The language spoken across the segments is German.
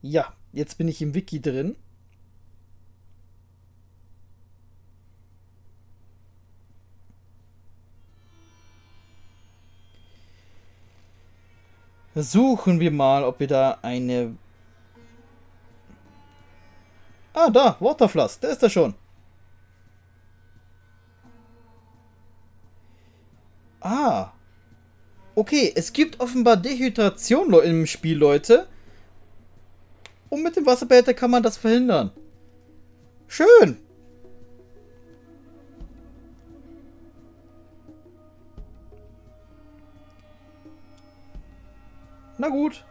Ja, jetzt bin ich im Wiki drin. Suchen wir mal, ob wir da eine... Ah, da, Waterfloss, der ist da schon. Ah, okay, es gibt offenbar Dehydration im Spiel, Leute. Und mit dem Wasserbehälter kann man das verhindern. Schön. Na gut.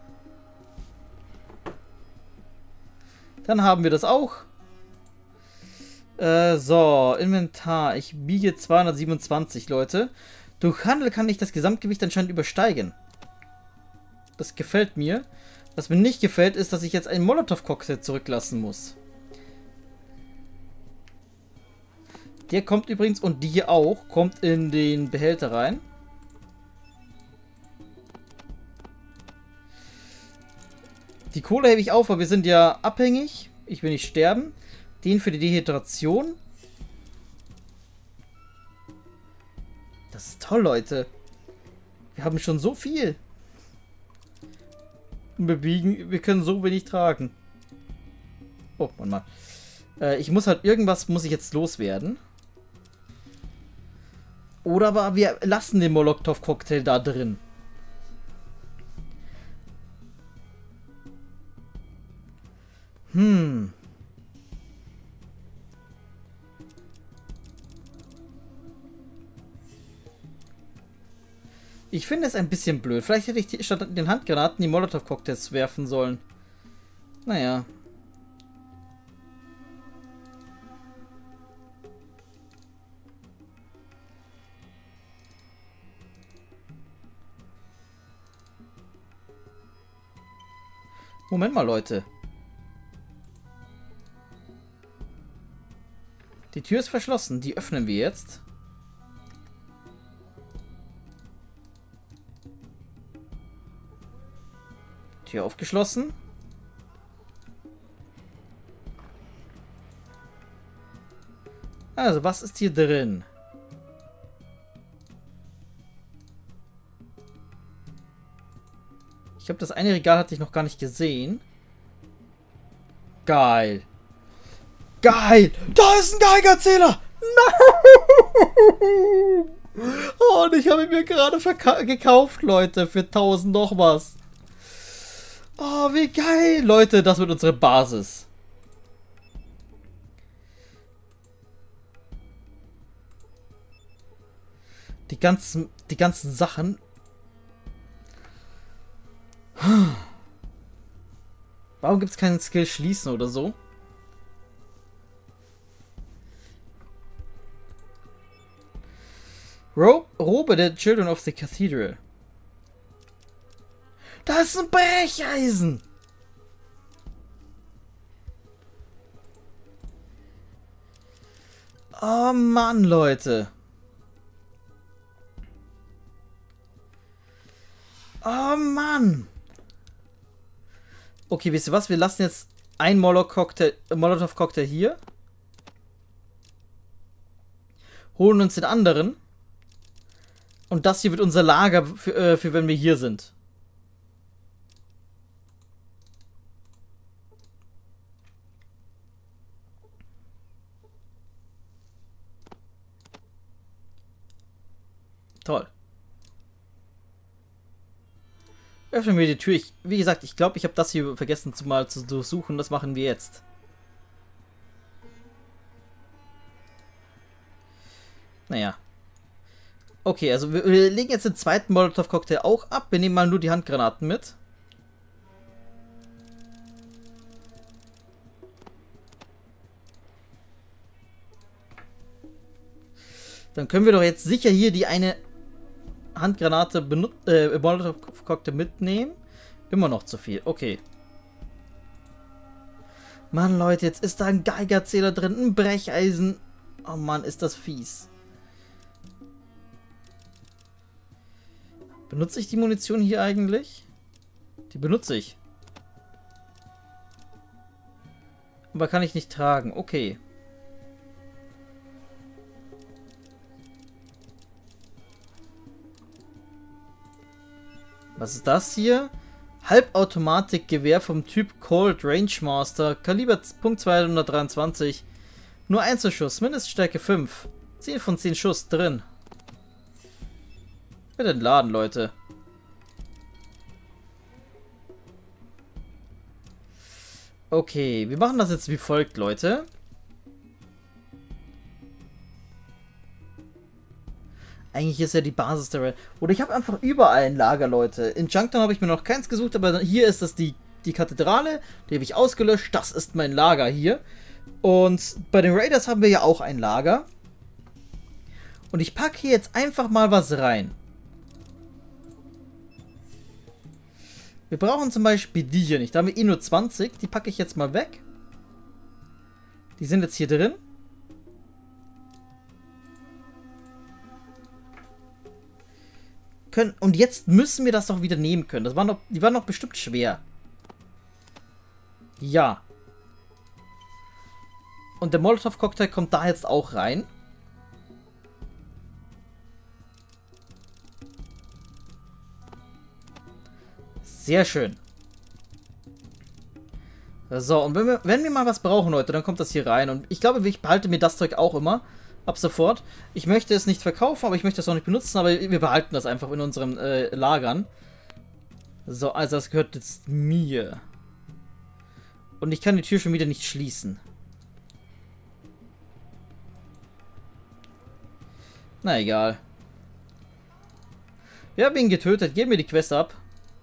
Dann haben wir das auch. So, Inventar. Ich biege 227, Leute. Durch Handel kann ich das Gesamtgewicht anscheinend übersteigen. Das gefällt mir. Was mir nicht gefällt, ist, dass ich jetzt einen Molotow-Cocktail zurücklassen muss. Der kommt übrigens, und die hier auch, kommt in den Behälter rein. Die Kohle hebe ich auf, weil wir sind ja abhängig. Ich will nicht sterben. Den für die Dehydration. Das ist toll, Leute. Wir haben schon so viel. Und wir können so wenig tragen. Oh, Mann. Ich muss halt irgendwas, muss ich jetzt loswerden. Oder aber wir lassen den Molotow-Cocktail da drin. Ich finde es ein bisschen blöd. Vielleicht hätte ich statt den Handgranaten die Molotow-Cocktails werfen sollen. Naja. Moment mal, Leute. Die Tür ist verschlossen. Die öffnen wir jetzt. Tür aufgeschlossen. Also, was ist hier drin? Ich glaube, das eine Regal hatte ich noch gar nicht gesehen. Geil. Geil! Da ist ein Geigerzähler! Nein! Oh, und ich habe ihn mir gerade gekauft, Leute, für 1000 noch was. Oh, wie geil! Leute, das wird unsere Basis. Die ganzen Sachen. Warum gibt es keinen Skill schließen oder so? Robe der Children of the Cathedral. Da ist ein Brecheisen! Oh Mann, Leute. Oh Mann. Okay, wisst ihr was? Wir lassen jetzt einen Molotow-Cocktail hier. Holen uns den anderen. Und das hier wird unser Lager für wenn wir hier sind. Toll. Öffnen wir die Tür. Wie gesagt, ich glaube, ich habe das hier vergessen mal zu durchsuchen. Das machen wir jetzt. Naja. Okay, also wir legen jetzt den zweiten Molotow-Cocktail auch ab. Wir nehmen mal nur die Handgranaten mit. Dann können wir doch jetzt sicher hier die eine Handgranate Molotow-Cocktail mitnehmen. Immer noch zu viel. Okay. Mann, Leute, jetzt ist da ein Geigerzähler drin, ein Brecheisen. Oh Mann, ist das fies. Benutze ich die Munition hier eigentlich? Die benutze ich. Aber kann ich nicht tragen. Okay. Was ist das hier? Halbautomatikgewehr vom Typ Colt Range Master. Kaliber .223. Nur Einzelschuss. Mindeststärke 5. 10 von 10 Schuss drin. Bitte entladen, Leute. Okay, wir machen das jetzt wie folgt, Leute. Eigentlich ist ja die Basis der Welt. Oder ich habe einfach überall ein Lager, Leute. In Junktown habe ich mir noch keins gesucht, aber hier ist das die Kathedrale. Die habe ich ausgelöscht. Das ist mein Lager hier. Und bei den Raiders haben wir ja auch ein Lager. Und ich packe hier jetzt einfach mal was rein. Wir brauchen zum Beispiel die hier nicht. Da haben wir eh nur 20. Die packe ich jetzt mal weg. Die sind jetzt hier drin. Und jetzt müssen wir das doch wieder nehmen können. Die waren noch bestimmt schwer. Ja. Und der Molotov-Cocktail kommt da jetzt auch rein. Sehr schön. So, und wenn wir mal was brauchen, Leute, dann kommt das hier rein. Und ich glaube, ich behalte mir das Zeug auch immer. Ab sofort. Ich möchte es nicht verkaufen, aber ich möchte es auch nicht benutzen, aber wir behalten das einfach in unseren Lagern. So, also das gehört jetzt mir. Und ich kann die Tür schon wieder nicht schließen. Na egal. Wir haben ihn getötet. Geben wir die Quest ab.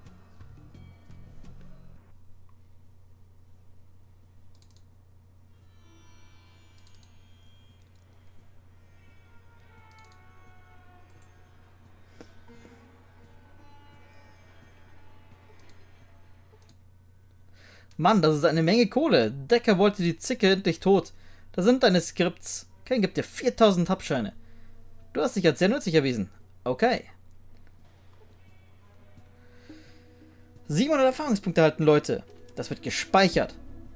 Mann, das ist eine Menge Kohle. Decker wollte die Zicke endlich tot. Da sind deine Skripts. Ken gibt dir 4000 Tabscheine. Du hast dich als sehr nützlich erwiesen. Okay. 700 Erfahrungspunkte erhalten, Leute. Das wird gespeichert.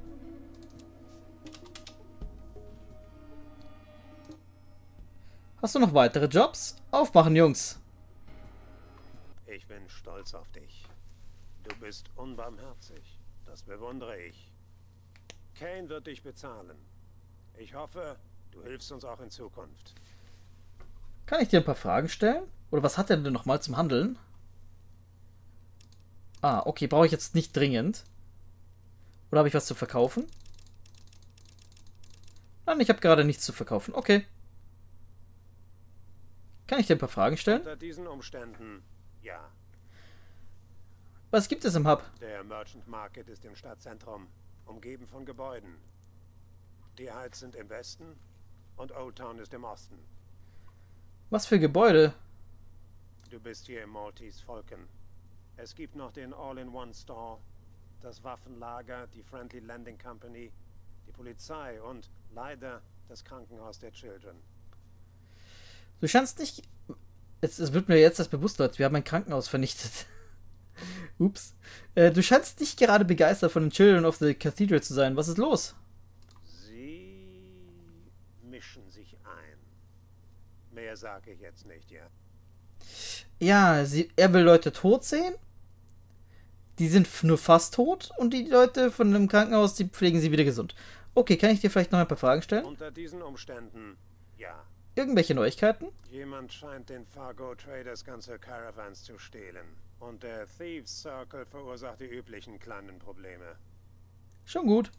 Hast du noch weitere Jobs? Aufmachen, Jungs. Ich bin stolz auf dich. Du bist unbarmherzig. Das bewundere ich. Kane wird dich bezahlen. Ich hoffe, du hilfst uns auch in Zukunft. Kann ich dir ein paar Fragen stellen? Oder was hat er denn nochmal zum Handeln? Ah, okay, brauche ich jetzt nicht dringend. Oder habe ich was zu verkaufen? Nein, ich habe gerade nichts zu verkaufen. Okay. Kann ich dir ein paar Fragen stellen? Unter diesen Umständen, ja. Was gibt es im Hub? Der Merchant Market ist im Stadtzentrum, umgeben von Gebäuden. Die Heights sind im Westen und Old Town ist im Osten. Was für Gebäude? Du bist hier im Maltese Falcon. Es gibt noch den All-in-One-Store, das Waffenlager, die Friendly Landing Company, die Polizei und leider das Krankenhaus der Children. Du scheinst nicht... Es wird mir jetzt das bewusst, Leute. Wir haben ein Krankenhaus vernichtet. Ups. Du scheinst nicht gerade begeistert von den Children of the Cathedral zu sein. Was ist los? Sie mischen sich ein. Mehr sage ich jetzt nicht, ja. Ja, er will Leute tot sehen. Die sind nur fast tot. Und die Leute von dem Krankenhaus, die pflegen sie wieder gesund. Okay, kann ich dir vielleicht noch ein paar Fragen stellen? Unter diesen Umständen, ja. Irgendwelche Neuigkeiten? Jemand scheint den Fargo Traders ganze Caravans zu stehlen. Und der Thieves Circle verursacht die üblichen kleinen Probleme. Schon gut.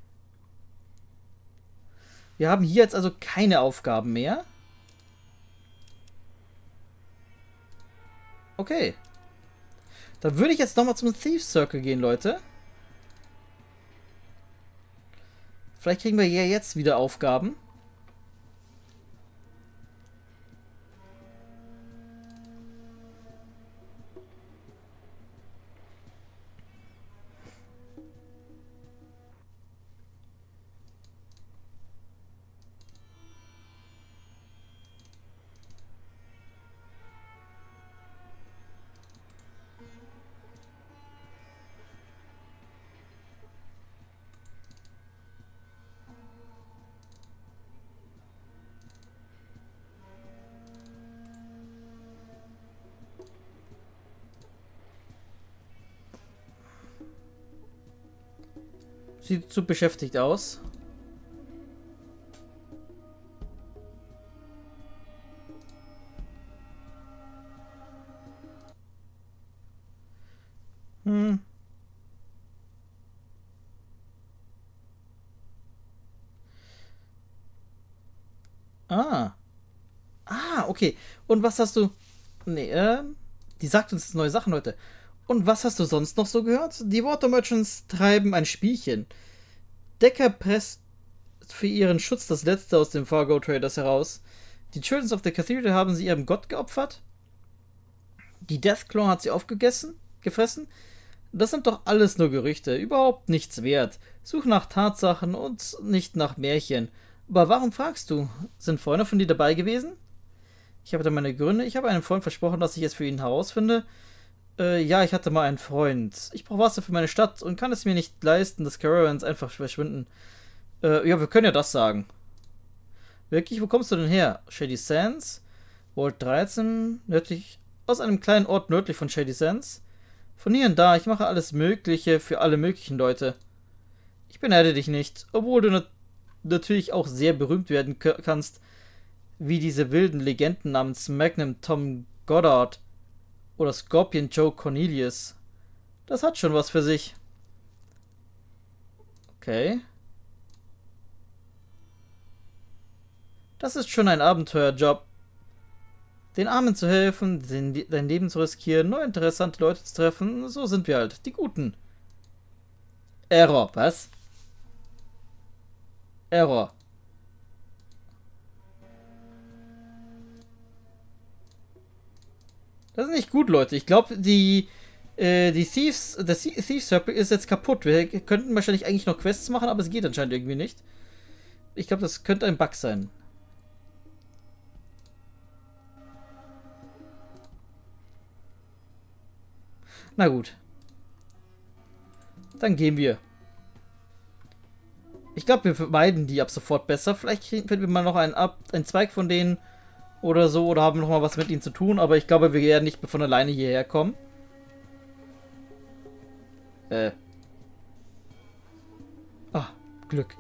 Wir haben hier jetzt also keine Aufgaben mehr. Okay. Dann würde ich jetzt nochmal zum Thieves Circle gehen, Leute. Vielleicht kriegen wir ja jetzt wieder Aufgaben. Sieht zu beschäftigt aus. Hm. Ah. Ah, okay. Und was hast du... Nee, die sagt uns jetzt neue Sachen, Leute. Und was hast du sonst noch so gehört? Die Water Merchants treiben ein Spielchen. Decker presst für ihren Schutz das Letzte aus den Fargo Traders heraus. Die Children of the Cathedral haben sie ihrem Gott geopfert. Die Deathclaw hat sie gefressen. Das sind doch alles nur Gerüchte, überhaupt nichts wert. Such nach Tatsachen und nicht nach Märchen. Aber warum fragst du? Sind Freunde von dir dabei gewesen? Ich habe da meine Gründe. Ich habe einem Freund versprochen, dass ich es für ihn herausfinde. Ja, ich hatte mal einen Freund. Ich brauche Wasser für meine Stadt und kann es mir nicht leisten, dass Caravans einfach verschwinden. Ja, wir können ja das sagen. Wirklich, wo kommst du denn her? Shady Sands? Vault 13, nördlich, aus einem kleinen Ort nördlich von Shady Sands. Von hier und da, ich mache alles Mögliche für alle möglichen Leute. Ich beneide dich nicht, obwohl du natürlich auch sehr berühmt werden kannst, wie diese wilden Legenden namens Magnum Tom Goddard oder Scorpion Joe Cornelius. Das hat schon was für sich. Okay. Das ist schon ein Abenteuerjob. Den Armen zu helfen, dein Leben zu riskieren, neue interessante Leute zu treffen, so sind wir halt, die Guten. Error, was? Error. Das ist nicht gut, Leute. Ich glaube, der Thieves Circle ist jetzt kaputt. Wir könnten wahrscheinlich eigentlich noch Quests machen, aber es geht anscheinend irgendwie nicht. Ich glaube, das könnte ein Bug sein. Na gut. Dann gehen wir. Ich glaube, wir vermeiden die ab sofort besser. Vielleicht finden wir mal noch einen Zweig von denen oder so. Oder haben noch mal was mit ihnen zu tun. Aber ich glaube, wir werden nicht von alleine hierher kommen. Ah, Glück.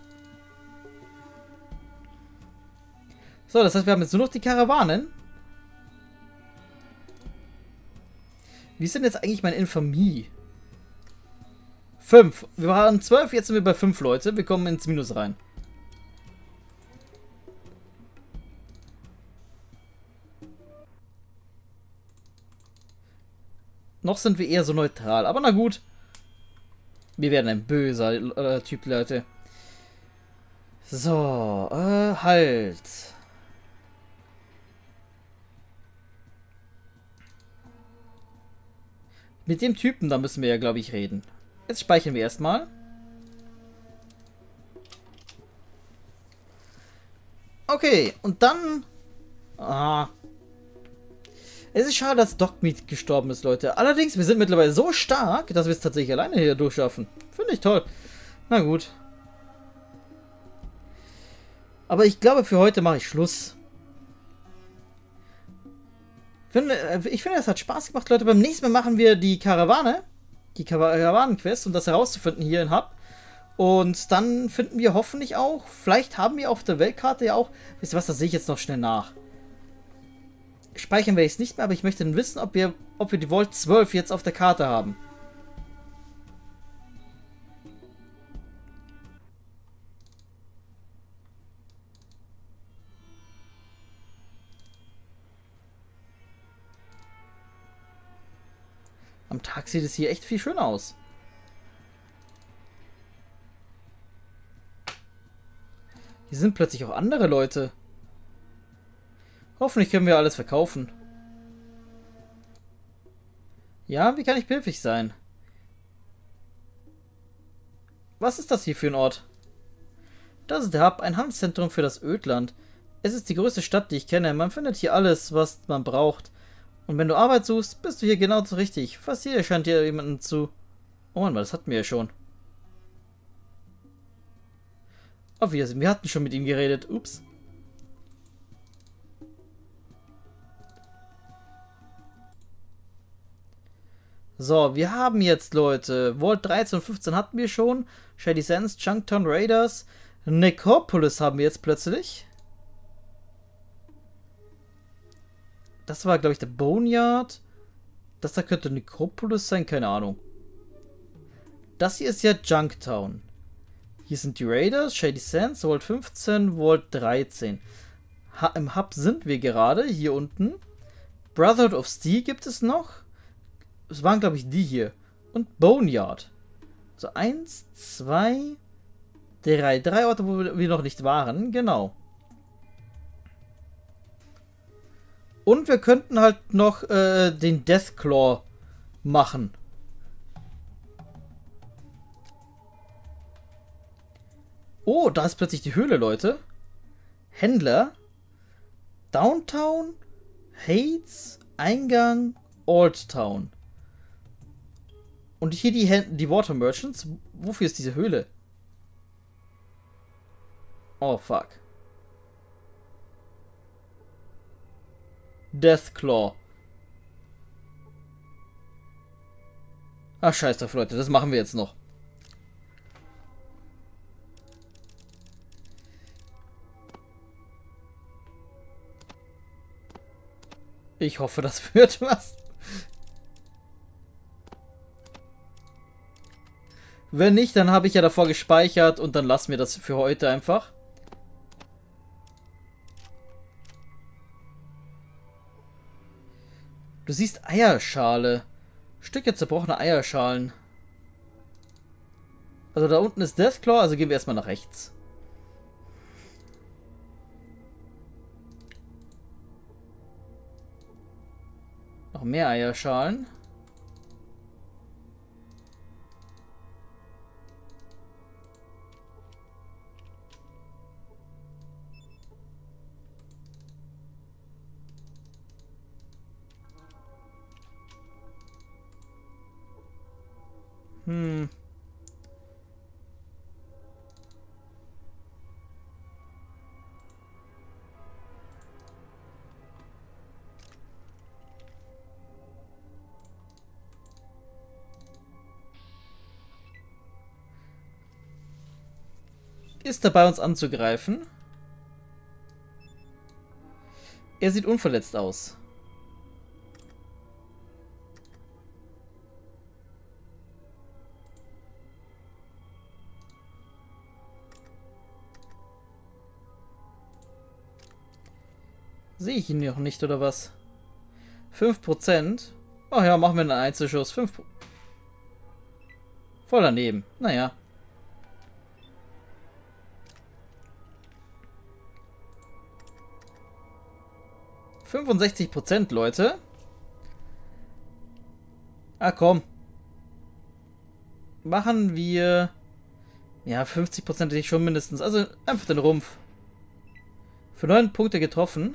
So, das heißt, wir haben jetzt nur noch die Karawanen. Wie ist denn jetzt eigentlich meine Infamie? 5. Wir waren 12, jetzt sind wir bei 5 Leute. Wir kommen ins Minus rein. Noch sind wir eher so neutral, aber na gut. Wir werden ein böser Typ, Leute. So, halt. Mit dem Typen, da müssen wir ja, glaube ich, reden. Jetzt speichern wir erstmal. Okay, und dann... Ah. Es ist schade, dass Dogmeat gestorben ist, Leute. Allerdings, wir sind mittlerweile so stark, dass wir es tatsächlich alleine hier durchschaffen. Finde ich toll. Na gut. Aber ich glaube, für heute mache ich Schluss. Ich finde, es hat Spaß gemacht, Leute. Beim nächsten Mal machen wir die Karawane. Die Karawanenquest, um das herauszufinden hier in Hub. Und dann finden wir hoffentlich auch, vielleicht haben wir auf der Weltkarte ja auch, wisst ihr was, das sehe ich jetzt noch schnell nach. Speichern werde ich es nicht mehr, aber ich möchte dann wissen, ob wir die Vault 12 jetzt auf der Karte haben. Am Tag sieht es hier echt viel schöner aus. Hier sind plötzlich auch andere Leute. Hoffentlich können wir alles verkaufen. Ja, wie kann ich behilflich sein? Was ist das hier für ein Ort? Das ist der Hub, ein Handelszentrum für das Ödland. Es ist die größte Stadt, die ich kenne. Man findet hier alles, was man braucht. Und wenn du Arbeit suchst, bist du hier genau so richtig. Fast hier scheint dir jemanden zu... Oh Mann, das hatten wir ja schon. Auf Wiedersehen, wir hatten schon mit ihm geredet. Ups. So, wir haben jetzt, Leute, Vault 13 und 15 hatten wir schon. Shady Sands, Junktown Raiders. Necropolis haben wir jetzt plötzlich. Das war, glaube ich, der Boneyard. Das da könnte Necropolis sein, keine Ahnung. Das hier ist ja Junktown. Hier sind die Raiders, Shady Sands, Vault 15, Vault 13. Im Hub sind wir gerade, hier unten. Brotherhood of Steel gibt es noch. Es waren, glaube ich, die hier. Und Boneyard. So, 1, 2, 3. 3 Orte, wo wir noch nicht waren. Genau. Und wir könnten halt noch den Deathclaw machen. Oh, da ist plötzlich die Höhle, Leute. Händler. Downtown. Hates. Eingang. Old Town. Und hier die Water Merchants. Wofür ist diese Höhle? Oh, fuck. Deathclaw. Ach, scheiß drauf, Leute. Das machen wir jetzt noch. Ich hoffe, das wird was. Wenn nicht, dann habe ich ja davor gespeichert und dann lassen wir das für heute einfach. Du siehst Eierschale. Stücke zerbrochene Eierschalen. Also da unten ist Deathclaw, also gehen wir erstmal nach rechts. Noch mehr Eierschalen. Ist dabei, uns anzugreifen. Er sieht unverletzt aus. Sehe ich ihn noch nicht, oder was? 5%. Ach ja, machen wir einen Einzelschuss. 5%. Voll daneben. Naja. %, Leute. Ah, komm. Machen wir... Ja, 50% hätte ich schon mindestens. Also einfach den Rumpf. Für 9 Punkte getroffen.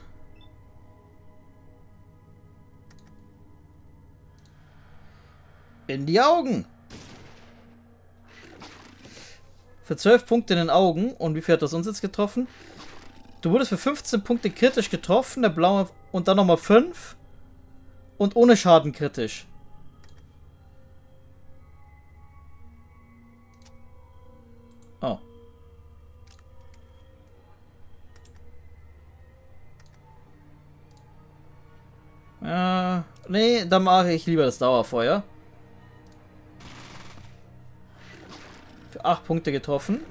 In die Augen. Für 12 Punkte in den Augen. Und wie viel hat das uns jetzt getroffen? Du wurdest für 15 Punkte kritisch getroffen. Der blaue und dann nochmal 5. Und ohne Schaden kritisch. Oh. Nee, dann mache ich lieber das Dauerfeuer. Für 8 Punkte getroffen.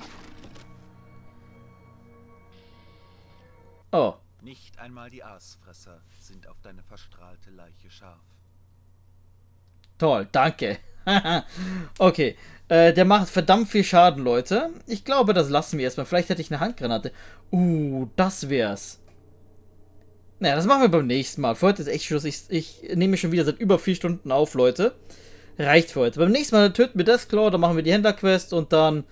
Oh. Nicht einmal die Aasfresser sind auf deine verstrahlte Leiche scharf. Toll, danke. Okay, der macht verdammt viel Schaden, Leute. Ich glaube, das lassen wir erstmal. Vielleicht hätte ich eine Handgranate. Das wär's. Naja, das machen wir beim nächsten Mal. Für heute ist echt Schluss. Ich nehme schon wieder seit über 4 Stunden auf, Leute. Reicht für heute. Beim nächsten Mal töten wir Deathclaw, dann machen wir die Händlerquest und dann...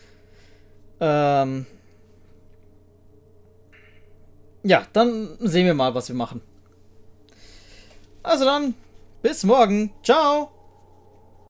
ja, dann sehen wir mal, was wir machen. Also dann, bis morgen. Ciao.